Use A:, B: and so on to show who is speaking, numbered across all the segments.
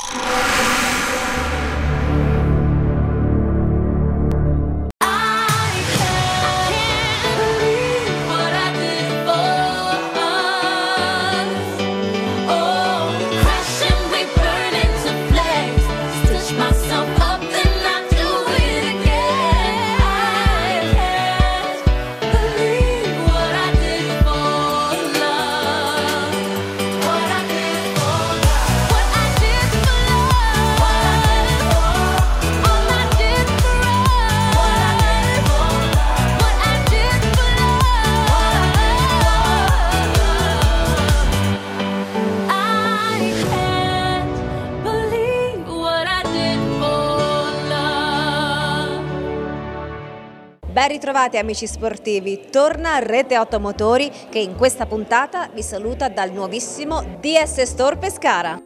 A: Ben ritrovati amici sportivi, torna Rete Automotori che in questa puntata vi saluta dal nuovissimo DS Store Pescara.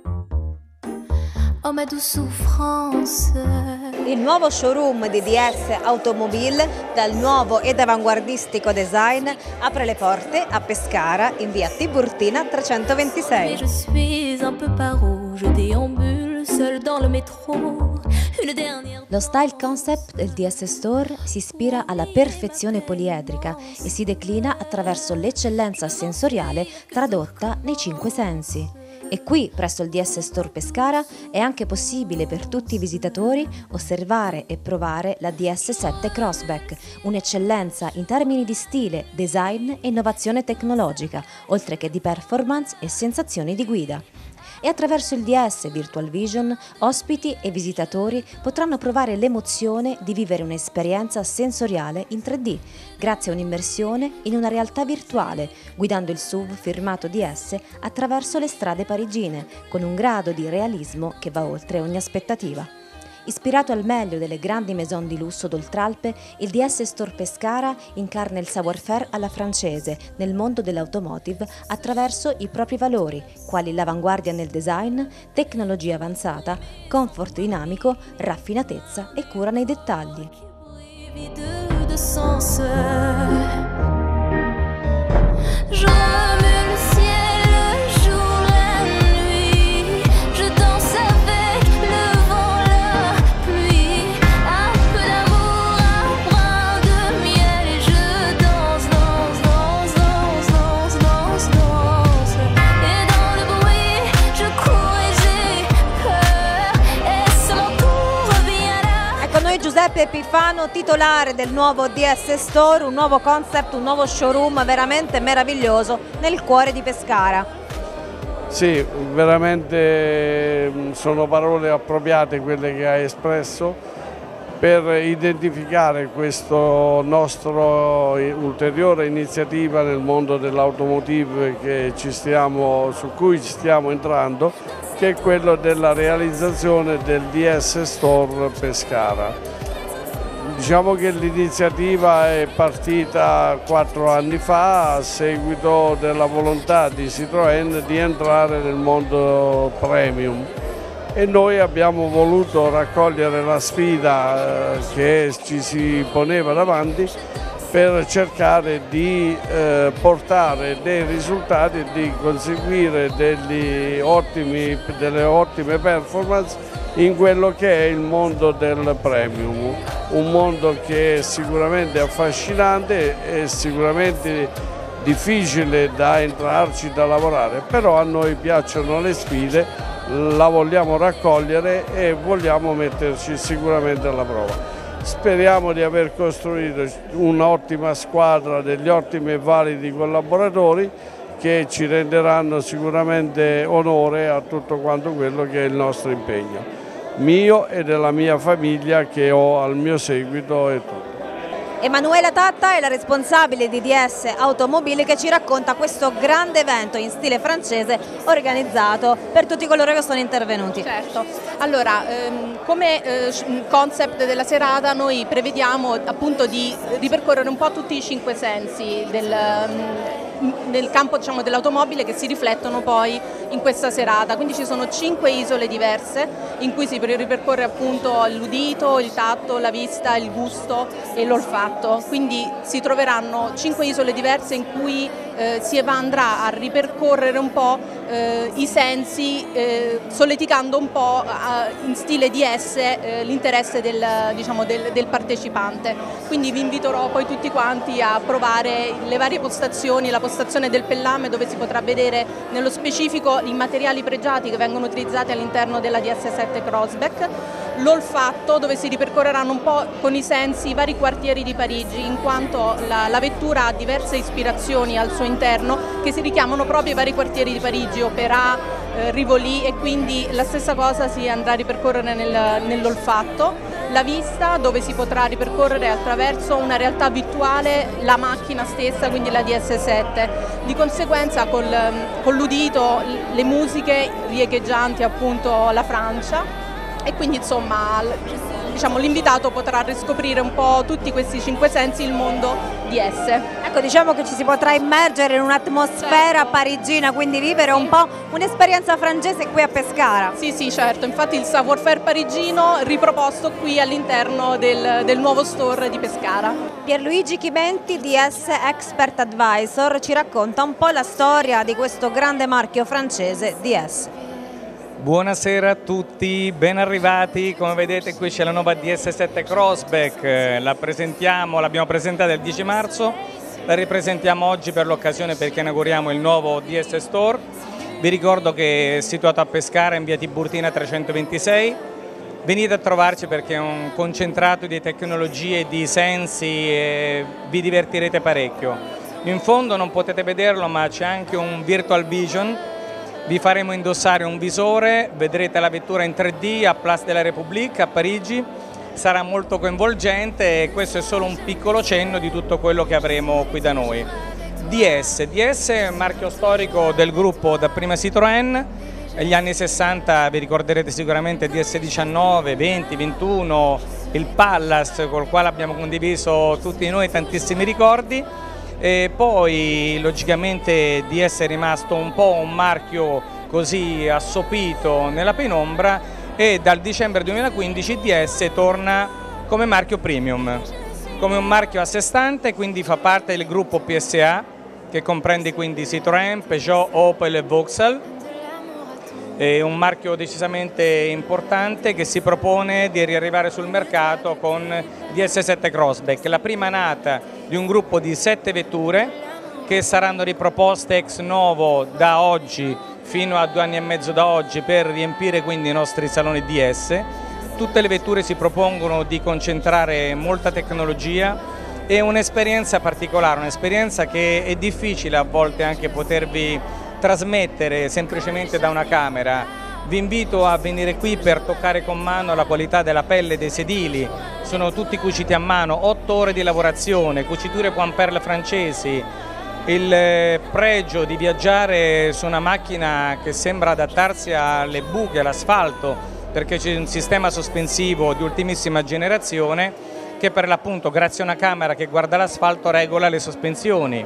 B: Oh ma douce souffrance.
A: Il nuovo showroom di DS Automobile dal nuovo ed avanguardistico design apre le porte a Pescara in via Tiburtina 326.
B: Je suis un peu paro, je déambule seul dans le métro.
C: Lo style concept del DS Store si ispira alla perfezione poliedrica e si declina attraverso l'eccellenza sensoriale tradotta nei 5 sensi. E qui, presso il DS Store Pescara, è anche possibile per tutti i visitatori osservare e provare la DS7 Crossback, un'eccellenza in termini di stile, design e innovazione tecnologica, oltre che di performance e sensazioni di guida. E attraverso il DS Virtual Vision, ospiti e visitatori potranno provare l'emozione di vivere un'esperienza sensoriale in 3D, grazie a un'immersione in una realtà virtuale, guidando il SUV firmato DS attraverso le strade parigine, con un grado di realismo che va oltre ogni aspettativa. Ispirato al meglio delle grandi maison di lusso d'Oltralpe, il DS Store Pescara incarna il savoir-faire alla francese nel mondo dell'automotive attraverso i propri valori, quali l'avanguardia nel design, tecnologia avanzata, comfort dinamico, raffinatezza e cura nei dettagli.
A: Giuseppe Epifano, titolare del nuovo DS Store, un nuovo concept, un nuovo showroom veramente meraviglioso nel cuore di Pescara.
D: Sì, veramente sono parole appropriate quelle che hai espresso per identificare questa nostra ulteriore iniziativa nel mondo dell'automotive su cui ci stiamo entrando, che è quello della realizzazione del DS Store Pescara. Diciamo che l'iniziativa è partita 4 anni fa a seguito della volontà di Citroën di entrare nel mondo premium e noi abbiamo voluto raccogliere la sfida che ci si poneva davanti per cercare di portare dei risultati e di conseguire delle ottime performance in quello che è il mondo del premium, un mondo che è sicuramente affascinante e sicuramente difficile da entrarci, da lavorare, però a noi piacciono le sfide, la vogliamo raccogliere e vogliamo metterci sicuramente alla prova. Speriamo di aver costruito un'ottima squadra, degli ottimi e validi collaboratori che ci renderanno sicuramente onore a tutto quanto quello che è il nostro impegno, mio e della mia famiglia che ho al mio seguito e tutto.
A: Emanuela Tatta è la responsabile di DS Automobile che ci racconta questo grande evento in stile francese organizzato per tutti coloro che sono intervenuti.
E: Certo, allora come concept della serata noi prevediamo appunto di ripercorrere un po' tutti i 5 sensi nel campo dell'automobile che si riflettono poi in questa serata, quindi ci sono 5 isole diverse in cui si ripercorre appunto l'udito, il tatto, la vista, il gusto e l'olfatto, quindi si troveranno 5 isole diverse in cui si andrà a ripercorrere un po' i sensi, solleticando un po' in stile DS l'interesse del partecipante. Quindi vi inviterò poi tutti quanti a provare le varie postazioni, la postazione del Pellame, dove si potrà vedere nello specifico i materiali pregiati che vengono utilizzati all'interno della DS7 Crossback, l'olfatto, dove si ripercorreranno un po' con i sensi i vari quartieri di Parigi, in quanto la vettura ha diverse ispirazioni al suo interno che si richiamano proprio ai vari quartieri di Parigi, Opéra, Rivoli, e quindi la stessa cosa si andrà a ripercorrere nell'olfatto. La vista, dove si potrà ripercorrere attraverso una realtà virtuale la macchina stessa, quindi la DS7. Di conseguenza con l'udito, le musiche riecheggianti appunto la Francia, e quindi insomma l'invitato potrà riscoprire un po' tutti questi 5 sensi, il mondo DS.
A: Ecco, diciamo che ci si potrà immergere in un'atmosfera parigina, quindi vivere un po' un'esperienza francese qui a Pescara.
E: Sì, sì, certo, infatti il savoir-faire parigino riproposto qui all'interno del nuovo store di Pescara.
A: Pierluigi Chimenti, DS Expert Advisor, ci racconta un po' la storia di questo grande marchio francese DS.
F: Buonasera a tutti, ben arrivati. Come vedete qui c'è la nuova DS7 Crossback, l'abbiamo presentata il 10 marzo, la ripresentiamo oggi per l'occasione perché inauguriamo il nuovo DS Store. Vi ricordo che è situato a Pescara in via Tiburtina 326, venite a trovarci perché è un concentrato di tecnologie e di sensi e vi divertirete parecchio. In fondo non potete vederlo, ma c'è anche un Virtual Vision. Vi faremo indossare un visore, vedrete la vettura in 3D a Place de la République a Parigi, sarà molto coinvolgente e questo è solo un piccolo cenno di tutto quello che avremo qui da noi. DS è un marchio storico del gruppo dapprima Citroën, negli anni 60 vi ricorderete sicuramente DS19, 20, 21, il Pallas col quale abbiamo condiviso tutti noi tantissimi ricordi. E poi logicamente DS è rimasto un po' un marchio così assopito nella penombra e dal dicembre 2015 DS torna come marchio premium, come un marchio a sé stante, quindi fa parte del gruppo PSA che comprende quindi Citroën, Peugeot, Opel e Vauxhall. È un marchio decisamente importante che si propone di riarrivare sul mercato con DS7 Crossback, la prima nata di un gruppo di 7 vetture che saranno riproposte ex novo da oggi fino a 2 anni e mezzo da oggi per riempire quindi i nostri saloni DS. Tutte le vetture si propongono di concentrare molta tecnologia e un'esperienza particolare, un'esperienza che è difficile a volte anche potervi trasmettere semplicemente da una camera. Vi invito a venire qui per toccare con mano la qualità della pelle dei sedili, sono tutti cuciti a mano, 8 ore di lavorazione, cuciture point perle francesi, il pregio di viaggiare su una macchina che sembra adattarsi alle buche, all'asfalto, perché c'è un sistema sospensivo di ultimissima generazione che per l'appunto grazie a una camera che guarda l'asfalto regola le sospensioni.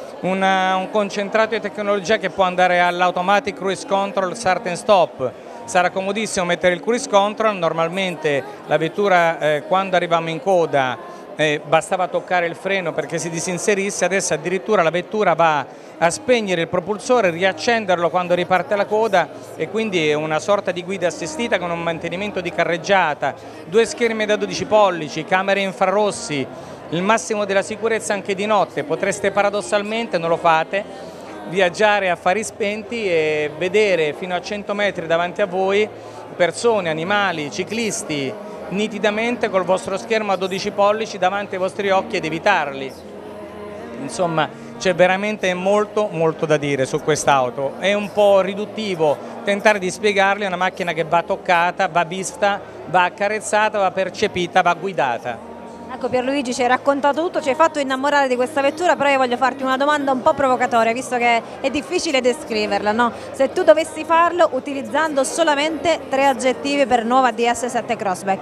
F: Un concentrato di tecnologia che può andare all'automatic cruise control start and stop. Sarà comodissimo mettere il cruise control, normalmente la vettura quando arrivavamo in coda bastava toccare il freno perché si disinserisse, adesso addirittura la vettura va a spegnere il propulsore, riaccenderlo quando riparte la coda e quindi è una sorta di guida assistita con un mantenimento di carreggiata, 2 schermi da 12 pollici, camere infrarossi, il massimo della sicurezza anche di notte. Potreste paradossalmente, non lo fate, viaggiare a fari spenti e vedere fino a 100 metri davanti a voi persone, animali, ciclisti, nitidamente col vostro schermo a 12 pollici davanti ai vostri occhi ed evitarli. Insomma, c'è veramente molto da dire su quest'auto. È un po' riduttivo tentare di spiegarli, è una macchina che va toccata, va vista, va accarezzata, va percepita, va guidata.
A: Ecco Pierluigi, ci hai raccontato tutto, ci hai fatto innamorare di questa vettura, però io voglio farti una domanda un po' provocatoria, visto che è difficile descriverla, no? Se tu dovessi farlo utilizzando solamente 3 aggettivi per nuova DS7 Crossback.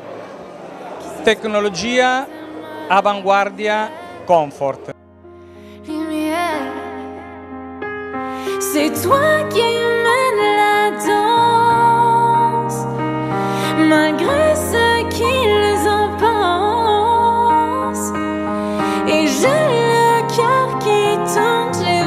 F: Tecnologia, avanguardia, comfort.
B: C'est toi qui mènes la danse, malgré ce qu'ils en pensent. Et j'ai le cœur qui tourne.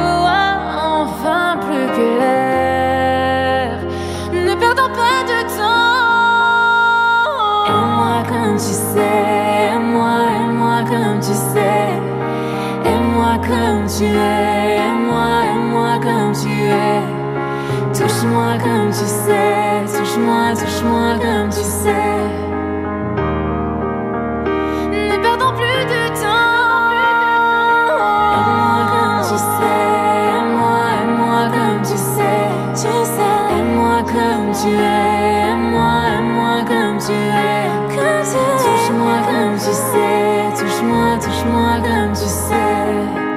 B: tu es, aime-moi comme tu es. Touche-moi comme tu sais, touche-moi comme tu sais. Ne perdons plus de temps. Aime-moi comme tu sais, aime-moi comme tu sais, aime-moi comme tu es, aime-moi comme tu es, touche-moi comme tu sais, touche-moi comme tu sais.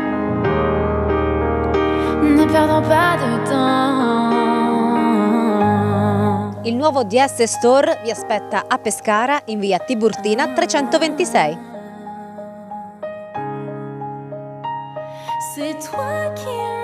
B: Ne perdons pas de temps.
C: Il nuovo DS Store vi aspetta a Pescara in via Tiburtina 326.
B: C'est toi qui